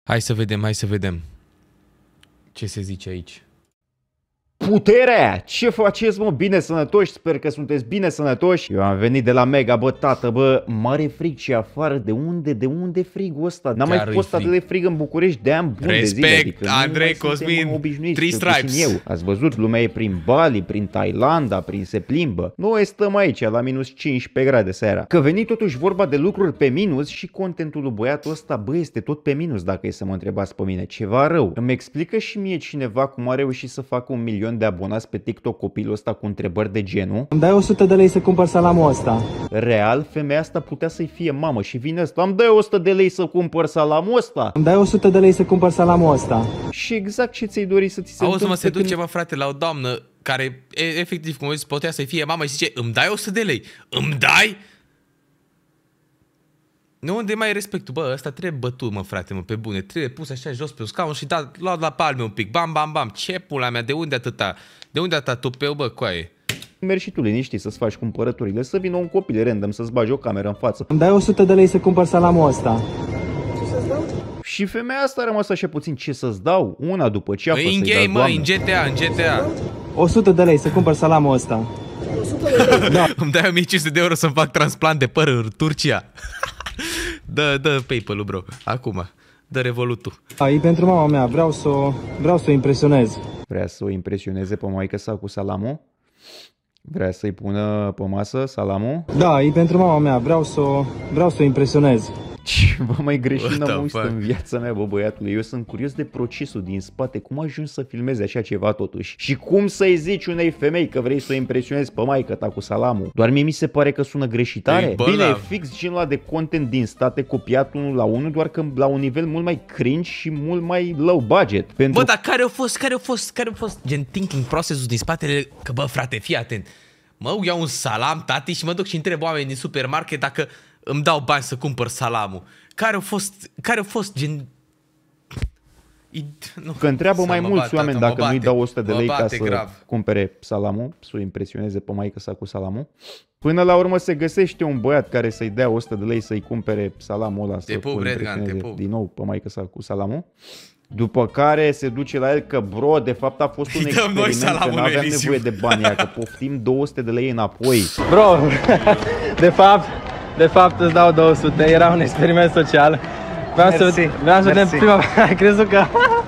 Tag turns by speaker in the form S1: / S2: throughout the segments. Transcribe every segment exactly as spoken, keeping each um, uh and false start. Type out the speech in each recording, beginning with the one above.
S1: Hai să vedem, hai să vedem. Ce se zice aici?
S2: Puterea! Ce faceți, mă? Bine sănătoși? Sper că sunteți bine sănătoși. Eu am venit de la Mega, bă, tată, bă, mare frig și afară. De unde? De unde frigul ăsta? N-am mai fost atât de frig în București de ani buni de zile.
S1: Respect, Andrei Cosmin, Three Stripes.
S2: Eu. Ați văzut, lumea e prin Bali, prin Thailanda, prin se plimbă. Noi stăm aici la minus cincisprezece grade seara. Că veni totuși vorba de lucruri pe minus și contentul lui băiatul ăsta, bă, este tot pe minus dacă e să mă întrebați pe mine. Ceva rău. Îmi explică și mie cineva cum a reușit să facă un milion de abonați pe TikTok copilul ăsta cu întrebări de genul:
S3: îmi dai o sută de lei să cumpăr salamul ăsta?
S2: Real, femeia asta putea să-i fie mamă și vine ăsta: îmi dai o sută de lei să cumpăr salamul ăsta?
S3: Îmi dai o sută de lei să cumpăr salamul ăsta?
S2: Și exact ce ți-ai dori să ți se întâmple.
S1: Auzi, mă, se duce, mă, frate, la o doamnă care, efectiv, cum zis, putea să-i fie mamă și zice: îmi dai o sută de lei? Îmi dai? Nu, unde mai e respectul? Bă, ăsta trebuie bătut, mă, frate, mă, pe bune. Trebuie pus așa jos pe un scaun și dat, luat la palme un pic. Bam, bam, bam. Ce pula mea? De unde atâta? De unde atâta tupeu, bă, coaie?
S2: Mergi și tu liniștit să-ți faci cumpărăturile, să vină un copil random să-ți bagi o cameră în față.
S3: Îmi dai o sută de lei să cumpăr salamul ăsta?
S2: Ce să-ți dau? Și femeia asta a rămas așa puțin: ce să-ți dau? Una după ce a fost
S1: să-i dau, mă, în G T A, în G T A.
S3: o sută de lei să cumpăr salamul ăsta?
S2: o sută de lei?
S1: Da. Îmi dai o mie cinci sute de euro să-mi fac transplant de păr în Turcia. Dă, dă PayPal-ul, bro. Acum. Dă Revolutul.
S3: A, e pentru mama mea. Vreau să o, vreau să o impresionez.
S2: Vrea să o impresioneze pe maică sa cu salamul? Vrea să-i pună pe masă salamul?
S3: Da, e pentru mama mea. Vreau să o, vreau să o impresionez.
S2: Ceva mai greșit n-am văzut în viața mea, bă, băiatule. Eu sunt curios de procesul din spate. Cum ajungi să filmezi așa ceva totuși? Și cum să-i zici unei femei că vrei să o impresionezi pe maică ta cu salamul? Doar mie mi se pare că sună greșitare. Bine, e fix genul ăla de content din state copiat unul la unul, doar că la un nivel mult mai cringe și mult mai low budget. Pentru...
S1: Bă, dar care a fost, care a fost, care a fost gen thinking process-ul din spatele? Că, bă, frate, fii atent. Mă iau un salam, tati, și mă duc și întreb oamenii din supermarket dacă îmi dau bani să cumpăr salamul. Care au fost, care au fost gen...
S2: Nu, că întreabă mai mulți bate, oameni dacă nu-i dau o sută de lei ca să
S1: grav.
S2: cumpere salamul, să o impresioneze pe maică sa cu salamul. Până la urmă se găsește un băiat care să-i dea o sută de lei să-i cumpere salamul ăla, să o impresioneze din nou pe maică sa cu salamul. După care se duce la el că, bro, de fapt a fost un experiment, că nu aveam nevoie de bani aia, că poftim două sute de lei înapoi.
S3: Bro, de fapt, de fapt îți dau două sute, era un experiment social. Vreau să, vreau să vedem prima. Ai crezut că...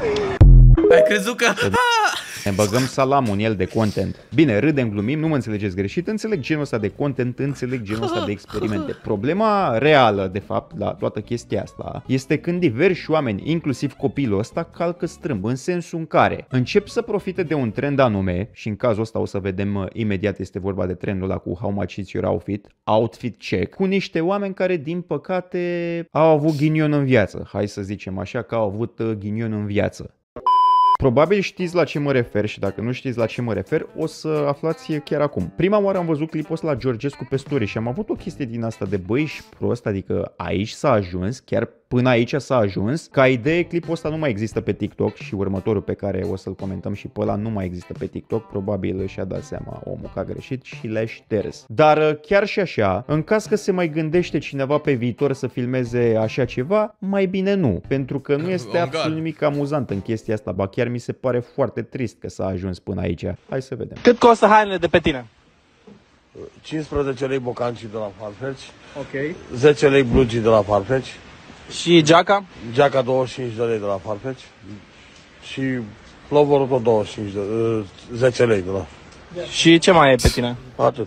S1: Ai crezut că...
S2: Ne băgăm salamul în el de content. Bine, râdem, glumim, nu mă înțelegeți greșit. Înțeleg genul ăsta de content, înțeleg genul ăsta de experimente. Problema reală, de fapt, la toată chestia asta este când diversi oameni, inclusiv copilul ăsta, calcă strâmb, în sensul în care încep să profite de un trend anume. Și în cazul ăsta o să vedem imediat, este vorba de trendul ăla cu How much is your outfit, outfit check, cu niște oameni care, din păcate, au avut ghinion în viață. Hai să zicem așa, că au avut ghinion în viață. Probabil știți la ce mă refer și dacă nu știți la ce mă refer, o să aflați chiar acum. Prima oară am văzut clipul ăsta la Georgescu pe story și am avut o chestie din asta de băi și prost, adică aici s-a ajuns, chiar până aici s-a ajuns. Ca idee, clipul ăsta nu mai există pe TikTok și următorul pe care o să-l comentăm și pe ăla nu mai există pe TikTok. Probabil și-a dat seama omul că a greșit și le-a șters. Dar chiar și așa, în caz că se mai gândește cineva pe viitor să filmeze așa ceva, mai bine nu. Pentru că nu este absolut nimic amuzant în chestia asta, ba chiar mi se pare foarte trist că s-a ajuns până aici. Hai să vedem.
S3: Cât costă hainele de pe tine?
S4: cincisprezece lei bocancii de la Farfetch.
S3: Ok.
S4: zece lei blugii de la Farfetch.
S3: Și geaca?
S4: Geaca douăzeci și cinci de lei de la Farfetch. Și plovorul tot douăzeci și cinci de lei, zece lei de la.
S3: Și ce mai e pe tine?
S4: Atât.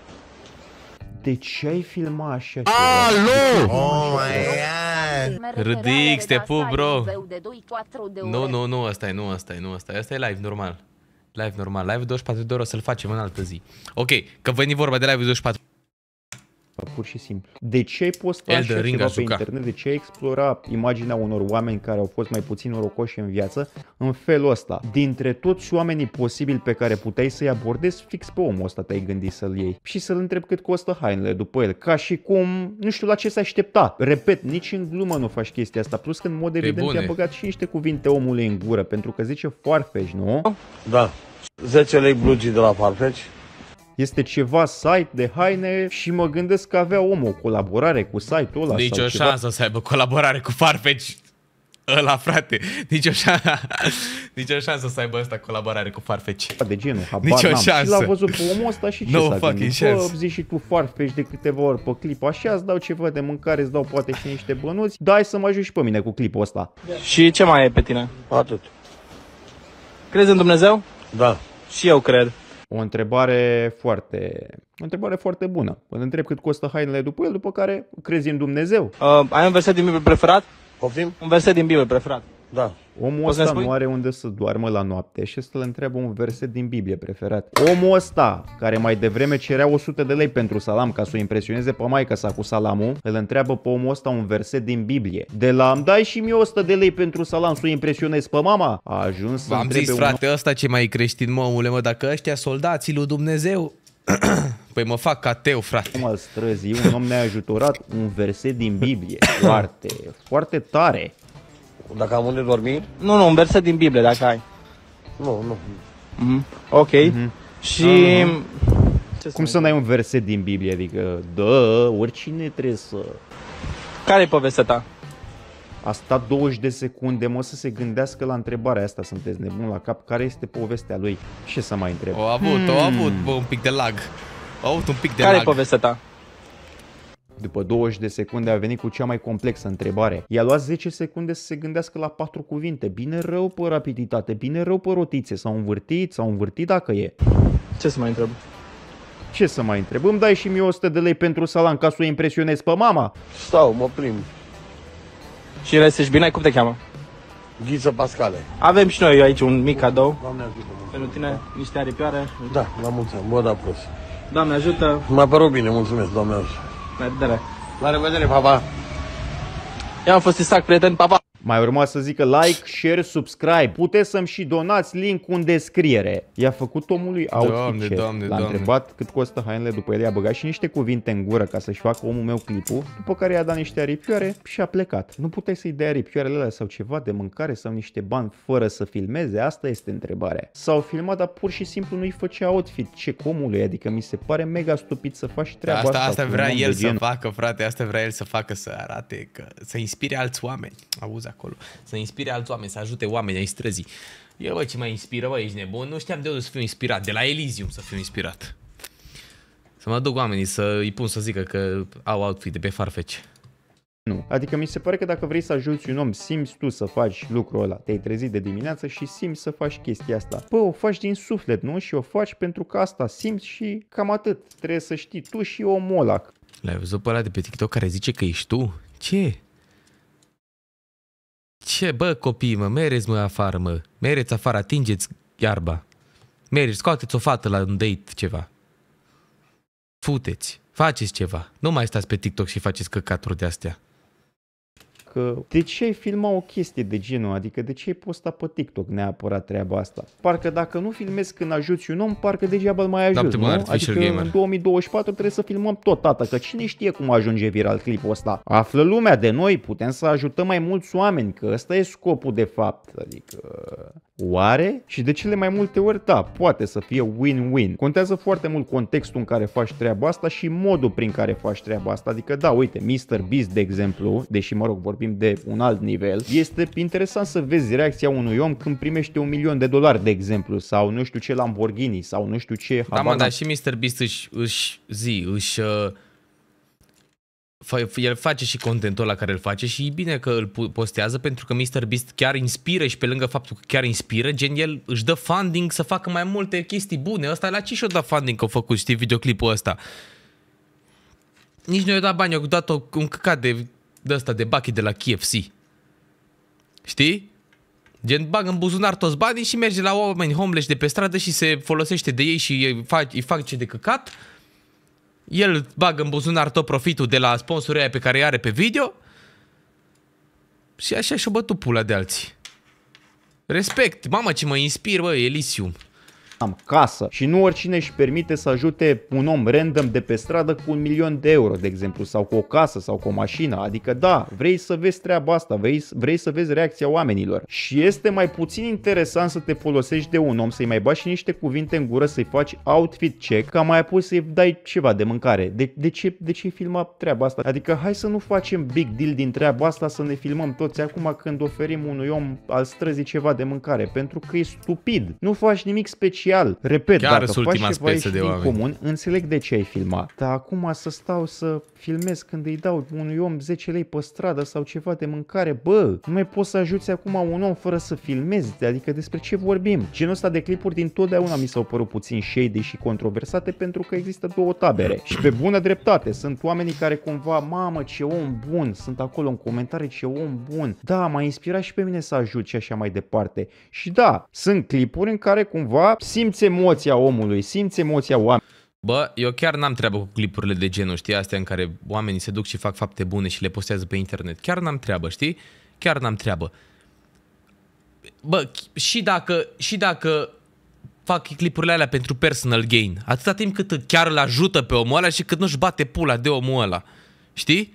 S2: De ce ai filmat așa ceva?
S1: Alo! Oh my god! Râdix, te pup, bro! Nu, nu, nu, ăsta e, nu, ăsta e, nu, ăsta e, ăsta e live normal. Live normal, live douăzeci și patru de euro să-l facem în altă zi. Ok, că veni vorba de live douăzeci și patru.
S2: Pur și simplu. De ce ai postat așa ceva pe internet? De ce ai explora imaginea unor oameni care au fost mai puțin norocoși în viață în felul ăsta? Dintre toți oamenii posibili pe care puteai să-i abordezi, fix pe omul ăsta te-ai gândit să-l iei și să-l întrebi cât costă hainele după el. Ca și cum, nu știu la ce se aștepta. Repet, nici în glumă nu faci chestia asta. Plus că în mod evident i-a băgat și niște cuvinte omului în gură, pentru că zice Farfetch, nu?
S4: Da. zece lei blugii de la Farfetch.
S2: Este ceva site de haine și mă gândesc că avea omul o colaborare cu site-ul ăla.
S1: Nici o șansă să aibă colaborare cu Farfetch. Ăla, frate, nicio șansă, nicio șansă să aibă ăsta colaborare cu Farfetch.
S2: De genul, habar
S1: nicio
S2: n-am.
S1: șansă.
S2: Și l-a văzut pe omul ăsta și ce
S1: no
S2: s-a gândit?
S1: Bă,
S2: zici și tu Farfetch de câteva ori pe clip, așa îți dau ceva de mâncare, îți dau poate și niște bănuți, dai să mă ajut și pe mine cu clipul ăsta.
S3: Și ce mai e pe tine?
S4: Atât.
S3: Crezi în Dumnezeu?
S4: Da.
S3: Și eu cred.
S2: O întrebare foarte, o întrebare foarte bună. Îl întreb cât costă hainele după el, după care crezi în Dumnezeu.
S3: Uh, ai un verset din Biblie preferat?
S4: Poftim?
S3: Un verset din Biblie preferat.
S4: Da.
S2: Omul
S3: Poți să-mi
S2: ăsta
S3: spui?
S2: nu are unde să doarmă la noapte și să-l întreabă un verset din Biblie preferat. Omul ăsta, care mai devreme cerea o sută de lei pentru salam ca să o impresioneze pe maica sa cu salamul, îl întreabă pe omul ăsta un verset din Biblie. De la îmi dai și mie o sută de lei pentru salam să o impresionez pe mama, a ajuns să
S1: V-am
S2: întrebe
S1: zis,
S2: un
S1: frate, ăsta ce mai creștin, mă, omule, mă, dacă ăștia soldații lui Dumnezeu, păi mă fac ateu, frate.
S2: om al străzii, un om neajutorat, un verset din Biblie. Foarte, foarte tare.
S4: Dacă am unde dormi?
S3: Nu, nu, un verset din Biblie, dacă ai.
S4: Nu, nu.
S3: Mm-hmm. Ok. Mm-hmm. Și... Ce
S2: Cum să n-ai un verset din Biblie? Adică, da, oricine trebuie să...
S3: Care e povestea ta?
S2: A stat douăzeci de secunde, mă, să se gândească la întrebarea asta. Sunteți nebun la cap? Care este povestea lui? Ce să mai întreb?
S1: O avut, hmm. o avut, bă, un pic de lag. O avut un pic de
S3: Care e
S1: lag.
S3: povestea ta?
S2: După douăzeci de secunde a venit cu cea mai complexă întrebare. I-a luat zece secunde să se gândească la patru cuvinte. Bine rău pe rapiditate, bine rău pe rotițe. S-au învârtit, s-au învârtit dacă e.
S3: Ce să mai întreb?
S2: Ce să mai întreb? Îmi dai și mie o sută de lei pentru salam ca să o impresionez pe mama?
S4: Stau, mă plimb.
S3: Și restești bine? Cum te cheamă?
S4: Ghiță Pascale.
S3: Avem și noi aici un mic cadou.
S4: Doamne ajută-mă.
S3: Pentru tine, niște aripioare.
S4: Da, la mulți ani. Bă, da, plus.
S3: Doamne ajută.
S4: M-a părut bine, mulțumesc, Doamne ajută.
S3: La revedere.
S4: La revedere, pa, pa.
S3: Eu am fost Isaac, prieten, pa, pa.
S2: Mai urma să zică like, share, subscribe. Puteți să-mi și donați link în descriere. I-a făcut omului outfit
S1: Doamne,
S2: check.
S1: doamne,
S2: L-a
S1: doamne.
S2: întrebat cât costă hainele, după el i-a băgat și niște cuvinte în gură ca să-și facă omul meu clipul, după care i-a dat niște aripioare și a plecat. Nu puteai să-i dai aripioarele alea sau ceva de mâncare sau niște bani fără să filmeze? Asta este întrebarea. S-au filmat, dar pur și simplu nu-i făcea outfit. Ce omului, adică mi se pare mega stupid să faci treaba
S1: Asta,
S2: asta.
S1: asta
S2: cu un
S1: vrea
S2: om de
S1: el să
S2: genul.
S1: facă, frate, asta vrea el să facă, să arate, că, să inspire alți oameni. Auzi acolo. Să inspire alți oameni, să ajute oamenii ai străzii. Eu, bă, ce mă inspiră, bă, ești nebun? Nu știam de unde să fiu inspirat, de la Elysium să fiu inspirat. Să mă duc oamenii să îi pun să zică că au outfit de pe Farfetch.
S2: Nu. Adică mi se pare că dacă vrei să ajuți un om, simți tu să faci lucrul ăla. Te-ai trezit de dimineață și simți să faci chestia asta. Bă, o faci din suflet, nu? Și o faci pentru că asta simți și cam atât. Trebuie să știi tu și omul ăla.
S1: L-ai văzut pe ăla de pe TikTok care zice că ești tu? Ce? Ce, bă, copii, mă, mereți, mă, afară, mă. Mereți afară, atingeți iarba. Mereți, scoateți o fată la un date, ceva. Futeți, faceți ceva. Nu mai stați pe TikTok și faceți căcaturi de astea.
S2: Că de ce ai filma o chestie de genul? Adică de ce ai posta pe TikTok neapărat treaba asta? Parcă dacă nu filmezi când ajuți un om, parcă degeaba îl mai ajuți,
S1: Optimal
S2: nu?
S1: Artificial
S2: Adică
S1: Gamer.
S2: în două mii douăzeci și patru trebuie să filmăm tot, tata, că cine știe cum ajunge viral clipul ăsta? Află lumea de noi, putem să ajutăm mai mulți oameni, că ăsta e scopul de fapt. Adică... Oare? Și de cele mai multe ori, da, poate să fie win-win. Contează foarte mult contextul în care faci treaba asta și modul prin care faci treaba asta. Adică, da, uite, mister Beast, de exemplu, deși, mă rog, vorbim de un alt nivel, este interesant să vezi reacția unui om când primește un milion de dolari, de exemplu, sau nu știu ce Lamborghini, sau nu știu ce...
S1: Da, mă, dar și mister Beast își, își zi, își... Uh, el face și contentul ăla care îl face și e bine că îl postează pentru că mister Beast chiar inspiră și pe lângă faptul că chiar inspiră, gen el își dă funding să facă mai multe chestii bune. Ăsta la ce și-o dat funding că a făcut, știi, videoclipul ăsta? Nici nu i-a dat bani, i-a dat un căcat de, de ăsta, de bucket de la K F C. Știi? Gen bagă în buzunar toți banii și merge la oameni homeless de pe stradă și se folosește de ei și îi face, îi face de căcat. El bagă în buzunar tot profitul de la sponsorii aia pe care îi are pe video și așa și-o bătut pula de alții. Respect, mamă ce mă inspir, bă, Elysium.
S2: am casă. Și nu oricine își permite să ajute un om random de pe stradă cu un milion de euro, de exemplu, sau cu o casă sau cu o mașină. Adică da, vrei să vezi treaba asta, vrei, vrei să vezi reacția oamenilor. Și este mai puțin interesant să te folosești de un om, să-i mai bagi și niște cuvinte în gură, să-i faci outfit check, ca mai apoi să-i dai ceva de mâncare. De, de ce de ce filma treaba asta? Adică hai să nu facem big deal din treaba asta, să ne filmăm toți acum când oferim unui om al străzii ceva de mâncare, pentru că e stupid. Nu faci nimic special. Repet, chiar dacă faci ceva ieși din oameni. Comun, înțeleg de ce ai filmat. Dar acum să stau să filmez când îi dau unui om zece lei pe stradă sau ceva de mâncare, bă, nu mai poți să ajuți acum un om fără să filmezi. Adică despre ce vorbim? Genul ăsta de clipuri din totdeauna mi s-au părut puțin shady și controversate, pentru că există două tabere. Și pe bună dreptate, sunt oamenii care cumva, mamă, ce om bun, sunt acolo în comentarii, ce om bun. Da, m-a inspirat și pe mine să ajut și așa mai departe. Și da, sunt clipuri în care cumva simți emoția omului, simți emoția oamenilor.
S1: Bă, eu chiar n-am treabă cu clipurile de genul, știi, astea în care oamenii se duc și fac fapte bune și le postează pe internet. Chiar n-am treabă, știi? Chiar n-am treabă. Bă, și dacă, și dacă fac clipurile alea pentru personal gain, atâta timp cât chiar îl ajută pe omul ăla și cât nu-și bate pula de omul ăla, știi?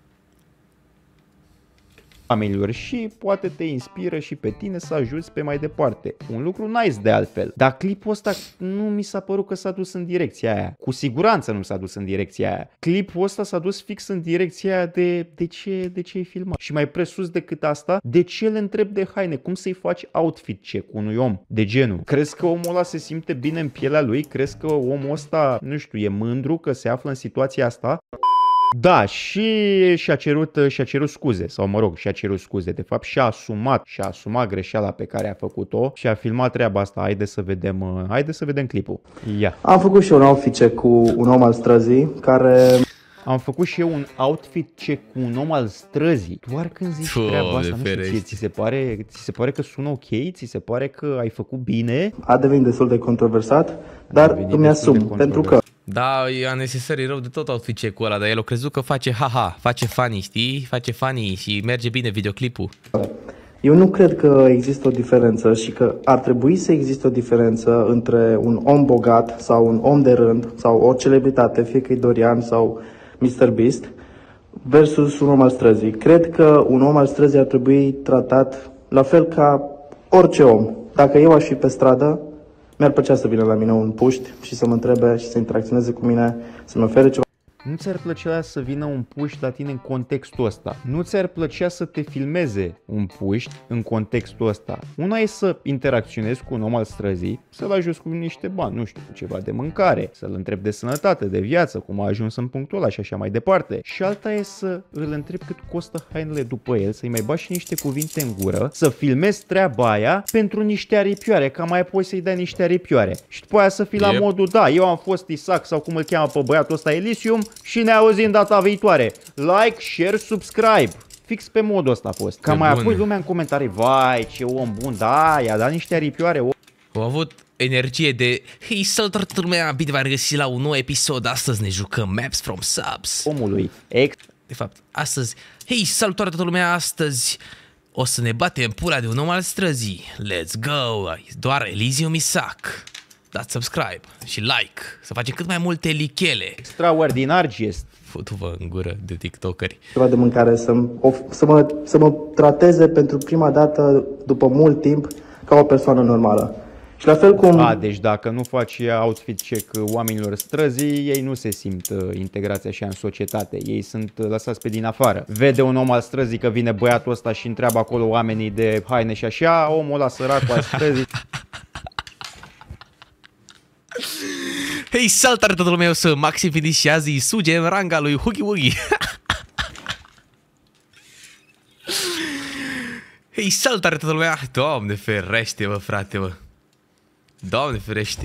S2: Oamenilor, și poate te inspiră și pe tine să ajuți pe mai departe. Un lucru nice de altfel. Dar clipul ăsta nu mi s-a părut că s-a dus în direcția aia. Cu siguranță nu s-a dus în direcția aia. Clipul ăsta s-a dus fix în direcția aia de de ce, de ce ai filmat. Și mai presus decât asta, de ce îl întreb de haine? Cum să-i faci outfit check unui om de genul? Crezi că omul ăla se simte bine în pielea lui? Crezi că omul ăsta, nu știu, e mândru că se află în situația asta? Da, și și-a cerut, și-a cerut scuze, sau mă rog, și-a cerut scuze, de fapt și-a asumat, și-a asumat greșeala pe care a făcut-o și a filmat treaba asta. Haide să vedem, haide să vedem clipul. Ia.
S5: Am făcut și un outfit check cu un om al străzii care...
S2: Am făcut și eu un outfit check cu un om al străzii. Doar când zici Fă, treaba asta, nu știu, ție, ți, se pare, ți se pare că sună ok? Ți se pare că ai făcut bine?
S5: A devenit destul de controversat, dar îmi asum, pentru că...
S1: Da, e necesar, rău de tot outfit check-ul ăla, dar el a crezut că face haha, face funny, știi? Face funny și merge bine videoclipul.
S5: Eu nu cred că există o diferență și că ar trebui să existe o diferență între un om bogat sau un om de rând sau o celebritate, fie că e Dorian sau mister Beast, versus un om al străzii. Cred că un om al străzii ar trebui tratat la fel ca orice om. Dacă eu aș fi pe stradă, mi-ar plăcea să vină la mine un puști și să mă întrebe și să interacționeze cu mine, să-mi ofere ceva.
S2: Nu ți-ar plăcea să vină un puști la tine în contextul ăsta? Nu ți-ar plăcea să te filmeze un puști în contextul ăsta? Una e să interacționezi cu un om al străzii, să-l ajuți cu niște bani, nu știu, cu ceva de mâncare, să-l întrebi de sănătate, de viață, cum a ajuns în punctul ăla și așa mai departe. Și alta e să îl întrebi cât costă hainele după el, să-i mai bagi și niște cuvinte în gură, să filmezi treaba aia pentru niște aripioare, ca mai apoi să-i dai niște aripioare. Și după aia să fii yep. la modul, da, eu am fost Isaac sau cum îl cheamă pe băiatul ăsta, Elysium, și ne auzim data viitoare. Like, share, subscribe. Fix pe modul ăsta a fost. Ca mai apoi lumea în comentarii, vai, ce om bun, da, i-a dat niște aripioare.
S1: Au avut energie de, hei, salutare toată lumea, bine v-am regăsit la un nou episod. Astăzi ne jucăm Maps from Subs.
S2: Omului. Ex.
S1: De fapt, astăzi, hei, salutare toată lumea, astăzi o să ne batem pula de un om al străzii. Let's go. Doar Elysium Isaac. Dați subscribe și like, să facem cât mai multe lichele.
S2: Extraordinar gest.
S1: Futu-vă în gură de tiktokeri.
S5: Ceva de mâncare, să, să, mă, să mă trateze pentru prima dată, după mult timp, ca o persoană normală. Și la fel cum...
S2: A, deci dacă nu faci outfit check oamenilor străzii, ei nu se simt integrați așa în societate. Ei sunt lăsați pe din afară. Vede un om al străzii că vine băiatul ăsta și întreabă acolo oamenii de haine și așa, omul ăla săracul al străzii...
S1: Hei, salutare toată lumea, eu sunt Maxim Finish și azi îi suge în ranga lui Huggy Wuggy. Hei, salutare toată lumea, Doamne ferește, bă, frate, bă. Doamne ferește.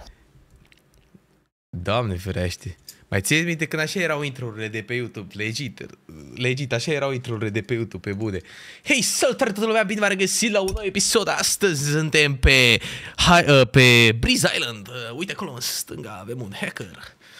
S1: Doamne ferește. Mai țineți minte când așa erau intro-urile de pe YouTube, legit, legit, așa erau intro-urile de pe YouTube, pe bune. Hei, salutare toată lumea, bine v-am regăsit la un nou episod. Astăzi suntem pe, uh, pe Breeze Island. Uh, uite acolo în stânga avem un hacker.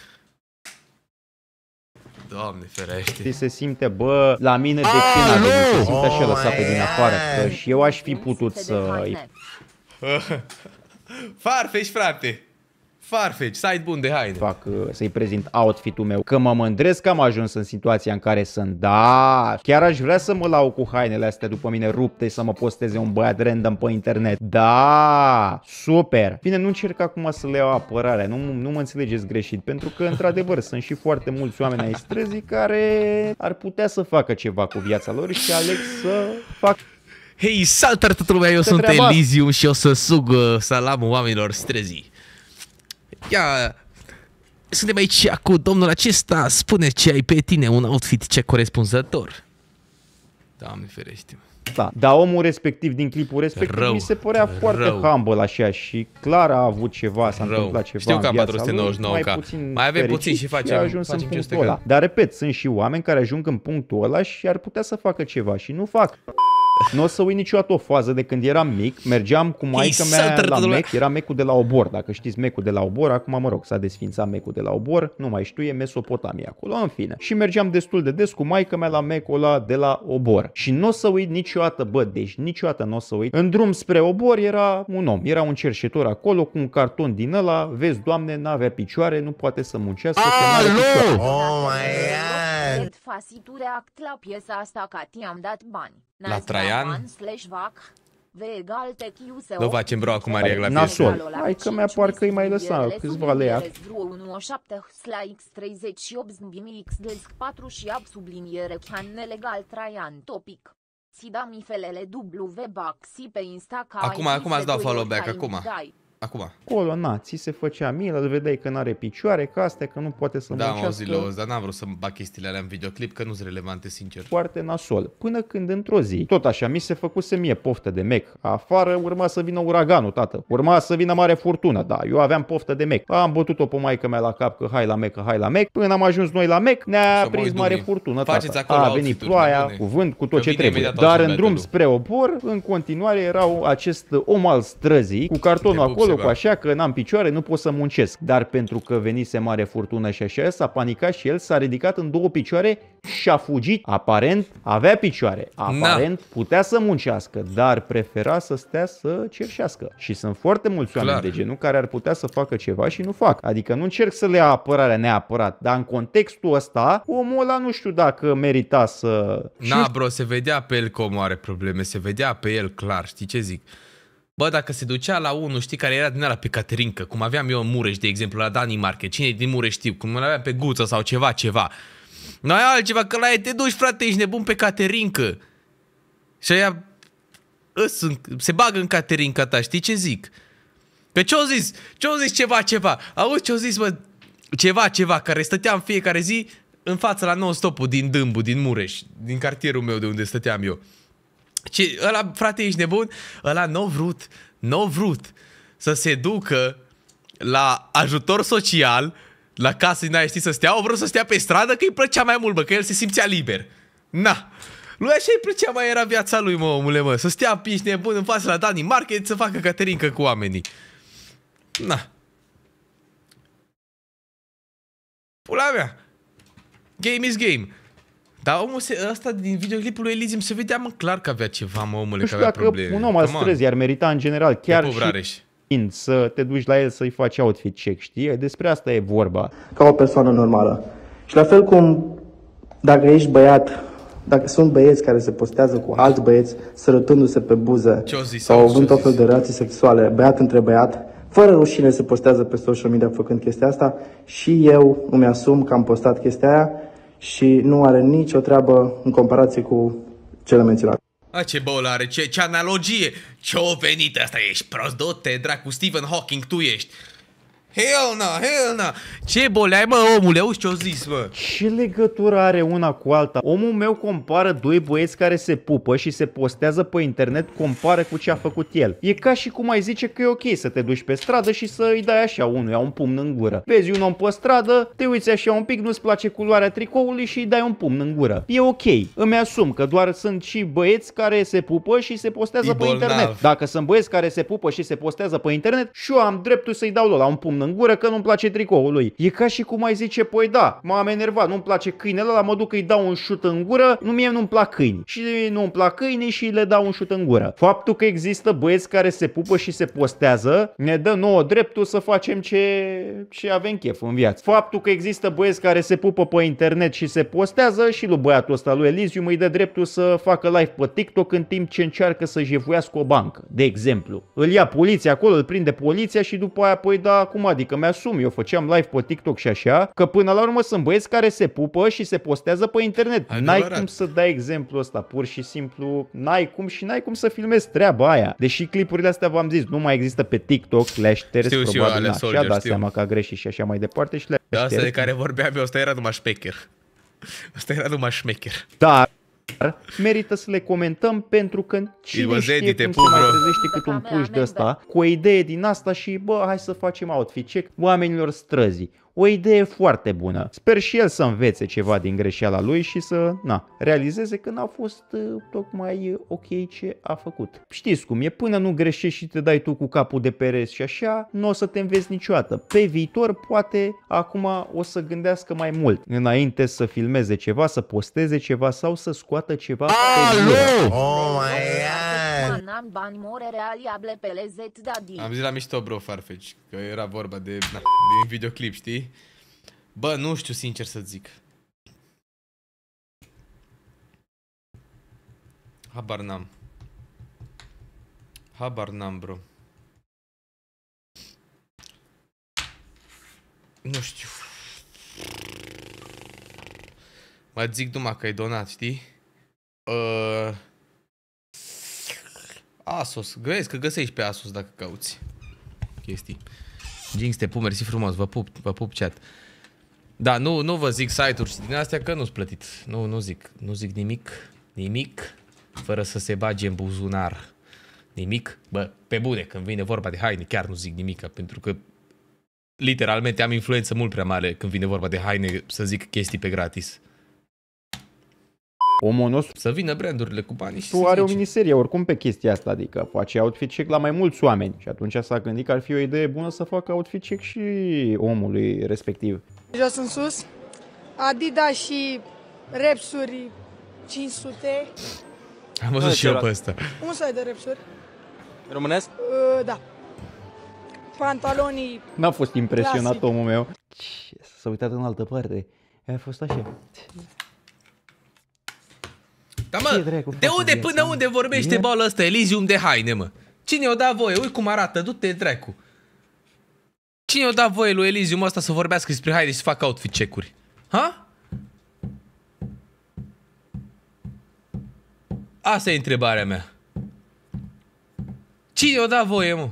S1: Doamne ferește.
S2: Se simte, bă, la mine de ce n-a venit, se simte așa lăsat pe din afară. Că și eu aș fi putut să...
S1: Farfetch, frate. Farfetch, site bun de haine.
S2: Fac să-i prezint outfit-ul meu. Că mă mândresc că am ajuns în situația în care sunt. Da, chiar aș vrea să mă lau cu hainele astea după mine rupte, să mă posteze un băiat random pe internet. Da, super. Bine, nu încerc acum să le iau apărarea, nu, nu mă înțelegeți greșit, pentru că într-adevăr sunt și foarte mulți oameni ai străzii care ar putea să facă ceva cu viața lor și aleg să fac.
S1: Hei, salutare toată lumea, eu sunt Elysium și o să sug uh, salamul oamenilor străzii. Ia, suntem aici cu domnul acesta, spune ce ai pe tine, un outfit ce corespunzător. Doamne ferește.
S2: Da, dar omul respectiv din clipul respectiv rău, mi se părea foarte rău. humble așa și clar a avut ceva, s-a întâmplat ceva.
S1: Știu că
S2: în
S1: patru sute nouăzeci și nouă, mai, puțin mai avem puțin și facem,
S2: a ajuns facem în punctul ăla. Dar repet, sunt și oameni care ajung în punctul ăla și ar putea să facă ceva și nu fac. Nu o să uit niciodată o fază de când eram mic, mergeam cu maica mea la Mec, era Mecul de la Obor, dacă știți Mecul de la Obor, acum mă rog, s-a desfințat Mecul de la Obor, nu mai știu, e Mesopotamia acolo, în fine. Și mergeam destul de des cu maica mea la Mecul ăla de la Obor. Și nu o să uit niciodată, bă, deci niciodată nu o să uit. În drum spre Obor era un om, era un cerșetor acolo cu un carton din ăla, vezi, Doamne, n-avea picioare, nu poate să muncească.
S1: Alo!
S6: Oh my God! Fasitu react la piesa asta ca ti-am dat bani.
S1: La Traian? Nu facem bro acum react la piesa.
S2: Nasol. Hai că mea parcă îi mai lăsa câțiva lea.
S6: patru și ab subliniere can nelegal Traian topic. Sidami felele W Baxi pe Insta ca
S1: acum, acum îți dau follow back, acum. Acum.
S2: Acolo, na, ți se făcea milă, îl vedeai că n-are picioare, că astea, că nu poate să
S1: da,
S2: muncească.
S1: Da, mă dar n-am vrut să bag chestiile alea în videoclip, că nu sunt relevante, sincer.
S2: Foarte nasol. Până când într-o zi, tot așa, mi se făcuse mie poftă de Mec. Afară urma să vină uraganul, tată. Urma să vină mare furtună, da, eu aveam poftă de Mec. Am bătut-o pe maică mea la cap că hai la Mec, că hai la Mec. Până am ajuns noi la Mec, ne-a prins mare furtună, tată. A venit ploaia, cu vânt, cu tot ce trebuie. Dar în drum spre Obor, în continuare erau acest om al străzii, cu cartonul acolo, cu așa că n-am picioare, nu pot să muncesc. Dar pentru că venise mare furtună și așa, s-a panicat și el, s-a ridicat în două picioare și a fugit. Aparent avea picioare, aparent Na. putea să muncească, dar prefera să stea să cerșească. Și sunt foarte mulți oameni de genul care ar putea să facă ceva și nu fac. Adică nu încerc să le ia apărarea neapărat, dar în contextul ăsta, omul ăla nu știu dacă merita să...
S1: Na, bro, se vedea pe el că omul are probleme, se vedea pe el clar, știi ce zic? Bă, dacă se ducea la unul, știi, care era din ăla pe Caterinca, cum aveam eu în Mureș, de exemplu, la Dani Market, cine din Mureș știu, cum îl aveam pe Guță sau ceva, ceva. Nu ai altceva, că la ei te duci, frate, ești nebun pe Caterinca. Și aia se bagă în Caterinca ta, știi ce zic? Că ce-o zis? Ce-o zis ceva, ceva? Auzi ce-o zis, bă? Ceva, ceva, care stăteam fiecare zi în față la non-stop-ul din Dâmbu, din Mureș, din cartierul meu de unde stăteam eu. Ce, ăla, frate, ești nebun? Ăla n-a vrut, n-a vrut să se ducă la ajutor social, la casă din aia, știi, să stea, a vrut să stea pe stradă, că îi plăcea mai mult, bă, că el se simțea liber. Na, lui așa îi plăcea, mai era viața lui, mă, omule, mă, să stea, ești nebun, în față la Dani Market, să facă Caterinca cu oamenii. Na. Pula mea. Game is game. Dar omul ăsta din videoclipul lui Elysium se vedea, mă, clar că avea ceva, mă, omule, că avea probleme.
S2: Un om al străzii ar merita în general chiar și să te duci la el să-i faci outfit check, știi? Despre asta e vorba.
S5: Ca o persoană normală. Și la fel cum dacă ești băiat, dacă sunt băieți care se postează cu alți băieți sărătându-se pe buze sau având tot fel de relații sexuale, băiat între băiat, fără rușine se postează pe social media făcând chestia asta, și eu îmi asum că am postat chestia aia și nu are nicio treabă în comparație cu cele menționate.
S1: A, ce băul are, ce, ce analogie, ce-o venit asta, ești prost, do-te, dracu, Stephen Hawking, tu ești. Hell na, hell na. Ce boli ai, mă, omule, auzi ce-o zis, mă?
S2: Ce legătură are una cu alta? Omul meu compară doi băieți care se pupă și se postează pe internet, compară cu ce a făcut el. E ca și cum ai zice că e ok să te duci pe stradă și să îi dai așa unuia un pumn în gură. Vezi un om pe stradă, te uiți așa un pic, nu-ți place culoarea tricoului și îi dai un pumn în gură. E ok. Îmi asum că doar sunt și băieți care se pupă și se postează pe internet. Dacă sunt băieți care se pupă și se postează pe internet, și eu am dreptul să-i dau la un pumn în în gură că nu-mi place tricoul lui. E ca și cum ai zice, păi da, m-am enervat, nu-mi place câinele ăla, mă duc îi dau un șut în gură, nu mie nu-mi plac câini. Și nu-mi plac câinii și le dau un șut în gură. Faptul că există băieți care se pupă și se postează ne dă nouă dreptul să facem ce, ce avem chef în viață. Faptul că există băieți care se pupă pe internet și se postează și lui băiatul ăsta lui Elysium îi dă dreptul să facă live pe TikTok în timp ce încearcă să jefuiască o bancă, de exemplu. Îl ia poliția acolo, îl prinde poliția și după aia, păi da, cum adică mi-asum, eu făceam live pe TikTok și așa, că până la urmă sunt băieți care se pupă și se postează pe internet. N-ai cum să dai exemplu ăsta, pur și simplu, n-ai cum și n-ai cum să filmezi treaba aia. Deși clipurile astea, v-am zis, nu mai există pe TikTok, le-aș șters, probabil, na, și-a dat seama că a greșit și așa mai departe și le-a
S1: Da, asta de care vorbeam eu, ăsta era numai șmecher. Ăsta era numai șmecher.
S2: Dar merită să le comentăm pentru că cine știe cum se mai trezește cât un puș de ăsta cu o idee din asta și bă, hai să facem outfit check oamenilor străzii. O idee foarte bună. Sper și el să învețe ceva din greșeala lui și să, na, realizeze că n-a fost uh, tocmai uh, ok ce a făcut. Știți cum e, până nu greșești și te dai tu cu capul de pereți și așa, nu o să te înveți niciodată. Pe viitor, poate, acum o să gândească mai mult. Înainte să filmeze ceva, să posteze ceva sau să scoată ceva pe gură.
S1: Oh my god!
S6: Am
S1: zis la mișto, bro, Farfetch, că era vorba de, na, de videoclip, știi? Bă, nu știu sincer să zic. Habar n-am. Habar n-am, bro. Nu știu. Mă zic numai că ai donat, știi? Uh... Asos, găsesc că găsești pe Asos dacă cauți chestii. Jinx, te pup, mersi frumos, vă pup, vă pup chat. Da, nu, nu vă zic site-uri și din astea că nu-s plătit. Nu, nu zic, nu zic nimic, nimic, fără să se bage în buzunar. Nimic, bă, pe bune, când vine vorba de haine, chiar nu zic nimic, pentru că literalmente am influență mult prea mare când vine vorba de haine să zic chestii pe gratis.
S2: Omul nostru
S1: să vină brandurile cu banii și
S2: tu are o miniserie oricum pe chestia asta, adică face outfit check la mai mulți oameni și atunci s-a gândit că ar fi o idee bună să facă outfit check și omului respectiv.
S7: Jos în sus, Adidas și repsuri cinci sute.
S1: Am văzut și eu pe ăsta.
S7: Un soi de repsuri.
S3: Românesc?
S7: Uh, da. Pantalonii
S2: N-a fost impresionat
S7: classic.
S2: Omul meu. S-a uitat în altă parte. A fost așa.
S1: Da, mă, de unde până unde vorbește balul ăsta Elysium de haine, mă? Cine o da voie? Uite cum arată, du-te dracu. Cine o da voie lui Elysium ăsta să vorbească despre haine și să facă outfit check-uri? Ha? Asta e întrebarea mea. Cine o da voie, mă?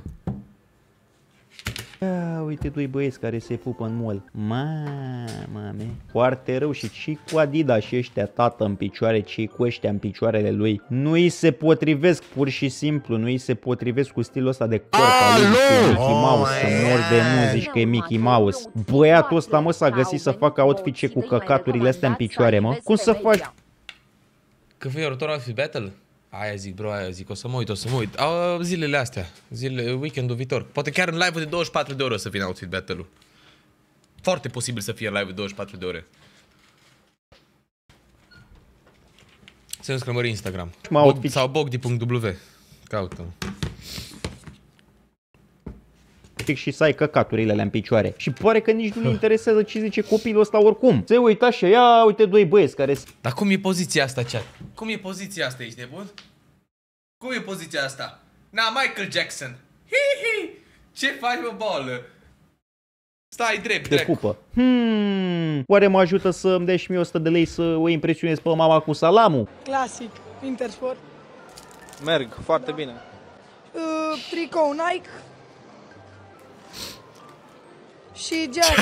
S2: Ia, uite doi băieți care se pupă în mall. Mamă, foarte rău și și cu Adidas și ăștia tată în picioare, cei cu ăștia în picioarele lui. Nu îi se potrivesc pur și simplu, nu îi se potrivesc cu stilul ăsta de corp al lui, zici Mickey Mouse, să mor de nu zici că e Mickey Mouse. Băiatul ăsta, mă, s-a găsit să facă outfit cu căcaturile astea în picioare, mă. Cum să faci?
S1: Când vine următorul outfit battle? Aia zic, bro, aia zic, o să mă uit, o să mă uit. Au zilele astea, zilele, weekendul viitor. Poate chiar în live-ul de douăzeci și patru de ore o să vină outfit battle-ul. Foarte posibil să fie live de douăzeci și patru de ore. Să nu scrămări Instagram. Bog, sau bogdi punct w. Caută-mă.
S2: Și să ai căcaturile alea în picioare. Și pare că nici nu-i interesează ce zice copilul ăsta oricum. Se uită așa, ia uite doi băieți care...
S1: Dar cum e poziția asta, chat? Cum e poziția asta, ești nebun? Cum e poziția asta? Na, Michael Jackson. Hi-hi! Ce faci, mă, bolă? Stai drept,
S2: de pupă. Hmm, oare mă ajută să îmi dai și mie o sută de lei să o impresionez pe mama cu salamul?
S7: clasic, Intersport.
S3: Merg foarte bine.
S7: Uh, tricou Nike. Și Jack.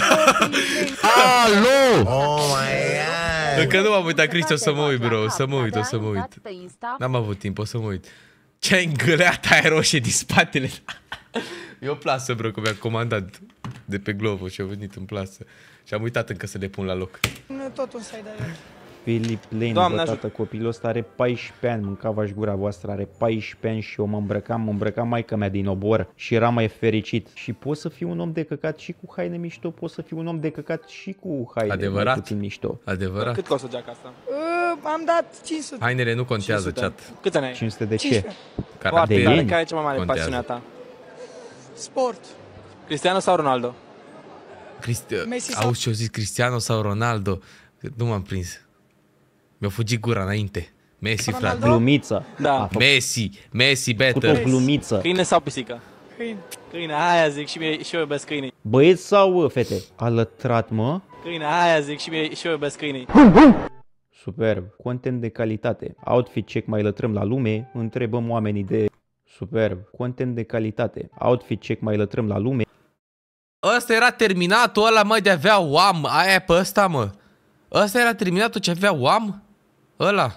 S1: Alo! Oh my god! Încă nu m-am uitat, Cristi, o să mă uit, bro, o să mă uit, o să mă uit. N-am avut timp, o să mă uit. Ce-ai îngăleat aia roșie din spatele? E o plasă, bro, că mi-am comandat de pe Glovo și a venit în plasă. Și am uitat încă să le pun la loc.
S7: Tot un side de
S2: Filip Lane,
S3: Doamne
S2: bă,
S3: ajută.
S2: tată, copilul ăsta are paisprezece ani, mâncava-și gura voastră, are paisprezece ani și eu mă îmbrăcam, mă îmbrăcam maică mea din obor și era mai fericit. Și poți să fii un om de căcat și cu haine mișto, poți să fii un om de căcat și cu haine
S1: Adevărat.
S2: mai puțin mișto.
S1: Adevărat.
S3: Cât costă geaca asta?
S7: Uh, am dat cinci sute.
S1: Hainele nu contează,
S3: cinci sute.
S1: chat.
S3: Câți ani ai?
S2: cinci sute de ce?
S7: cincisprezece.
S3: Foarte
S1: Caracterul
S3: tare.
S2: leni
S3: Care e cea mai mare
S1: contează.
S3: pasiunea ta?
S7: Sport.
S3: Cristiano sau Ronaldo?
S1: Cristi...
S7: Messi sau-
S1: Auzi ce-o zis Cristiano sau Ronaldo? Nu m-am prins. Mi-a fugit gura înainte. Messi,
S7: Ronaldo?
S1: frate.
S2: Glumiță.
S3: Da.
S2: A făcut
S1: Messi, Messi
S2: o
S1: better.
S2: glumiță.
S3: Câine sau pisică?
S7: Câine.
S3: Câine, aia zic și, mie, și eu iubesc câinii.
S2: Băieți sau fete? A lătrat, mă?
S3: Câine, aia zic și, mie, și eu iubesc câinii.
S2: Superb. Content de calitate. Outfit check, mai lătrăm la lume. Întrebăm oamenii de... Superb. Content de calitate. Outfit check, mai lătrăm la lume.
S1: Ăsta era terminatul ăla, mă, de avea O A M. Aia e pe ăsta, mă. Ăsta era terminatul ce avea O A M? Ăla.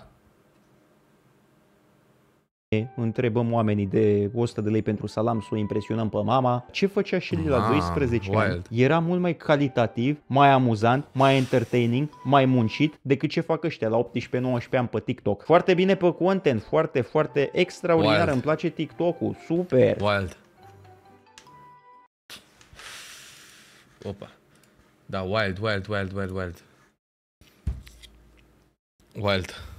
S2: Întrebăm oamenii de o sută de lei pentru salam să o impresionăm pe mama. Ce făcea Shelly la
S1: Mamă,
S2: doisprezece ani?
S1: wild.
S2: Era mult mai calitativ, mai amuzant, mai entertaining, mai muncit decât ce fac ăștia la optsprezece nouăsprezece ani pe TikTok. Foarte bine pe content, foarte, foarte extraordinar.
S1: Wild.
S2: Îmi place TikTok-ul, super.
S1: Wild. Opa. Da, wild, wild, wild, wild, wild. Wild.